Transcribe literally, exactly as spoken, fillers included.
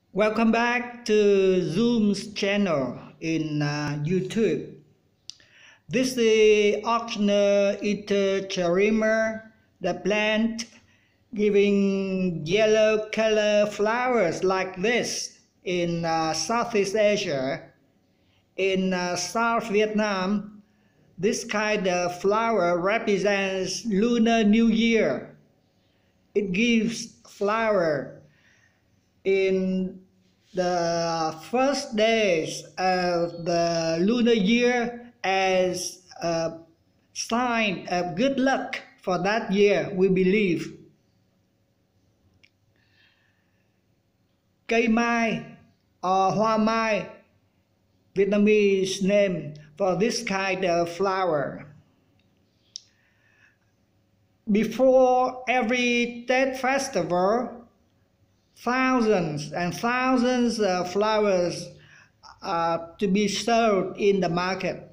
Welcome back to Zoom's channel in uh, YouTube. This is Ochna Interrima, the plant giving yellow color flowers like this in uh, Southeast Asia. In uh, South Vietnam, this kind of flower represents Lunar New Year. It gives flower in the first days of the lunar year as a sign of good luck for that year, we believe. Cây mai or hoa mai, Vietnamese name for this kind of flower. Before every Tết festival, thousands and thousands of flowers are to be sold in the market.